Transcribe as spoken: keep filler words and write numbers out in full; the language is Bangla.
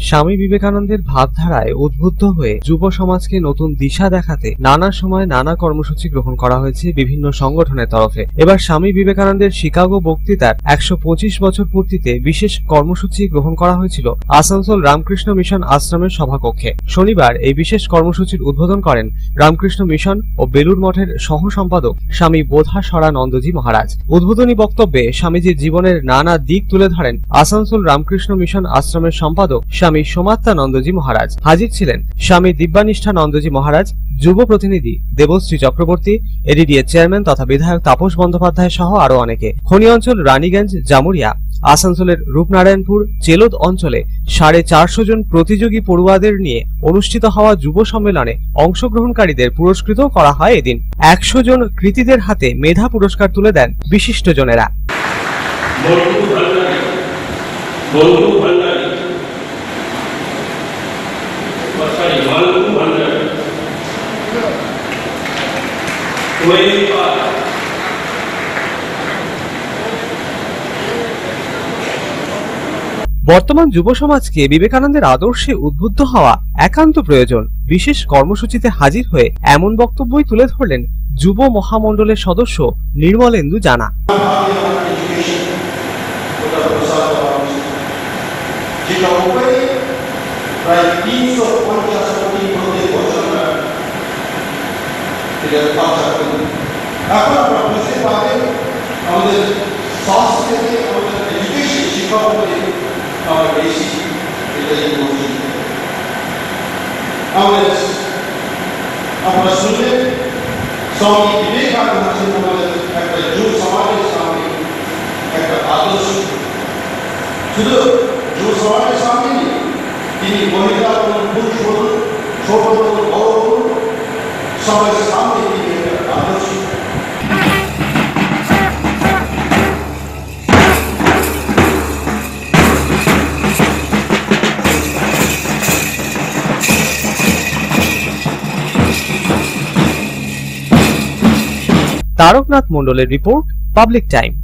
স্বামী বিবেকানন্দের ভাবধারায় উদ্বুদ্ধ হয়ে যুব সমাজকে নতুন দিশা দেখাতে নানা সময় নানা কর্মসূচি গ্রহণ করা হয়েছে বিভিন্ন সংগঠনের তরফে। এবার স্বামী বিবেকানন্দের শিকাগো বক্তৃতার একশো পঁচিশ বছর পূর্তিতে বিশেষ কর্মসূচি গ্রহণ করা হয়েছিল আসানসোল রামকৃষ্ণ মিশন আশ্রমের সভাকক্ষে। শনিবার এই বিশেষ কর্মসূচির উদ্বোধন করেন রামকৃষ্ণ মিশন ও বেলুর মঠের সহ সম্পাদক স্বামী বোধাসরানন্দজি মহারাজ। উদ্বোধনী বক্তব্যে স্বামীজির জীবনের নানা দিক তুলে ধরেন আসানসোল রামকৃষ্ণ মিশন আশ্রমের সম্পাদক স্বামী সোমাত্মানন্দজি মহারাজ। হাজির ছিলেন স্বামী দিব্যানিষ্ঠানন্দজি মহারাজ, যুব প্রতিনিধি দেবশ্রী চক্রবর্তী, এডিডিএ চেয়ারম্যান তথা বিধায়ক তাপস বন্দ্যোপাধ্যায় সহ আরো অনেকে। খনি অঞ্চল রানীগঞ্জ জামুরিয়া, আসানসোলের রূপনারায়ণপুর চেলোদ অঞ্চলে সাড়ে চারশো জন প্রতিযোগী পড়ুয়াদের নিয়ে অনুষ্ঠিত হওয়া যুব সম্মেলনে অংশগ্রহণকারীদের পুরস্কৃত করা হয়। এদিন একশো জন কৃতীদের হাতে মেধা পুরস্কার তুলে দেন বিশিষ্টজনেরা। বর্তমান যুব সমাজকে বিবেকানন্দের আদর্শে উদ্বুদ্ধ হওয়া একান্ত প্রয়োজন। বিশেষ কর্মসূচিতে হাজির হয়ে এমন বক্তব্যই তুলে ধরলেন যুব মহামণ্ডলের সদস্য নির্মলেন্দু জানা। আপনারা শুনলেন স্বামী বিবেকানন্দ একটা যুব সমাজের সামনে একটা আদর্শ, শুধু যুব সমাজের সামনে তিনি মহিলা বলুন, পুরুষ বলুন, ছোট বলুন, বড় বলুন, সবার সামনে তিনি একটা আদর্শ। তারকনাথ মণ্ডলের রিপোর্ট, পাবলিক টাইম।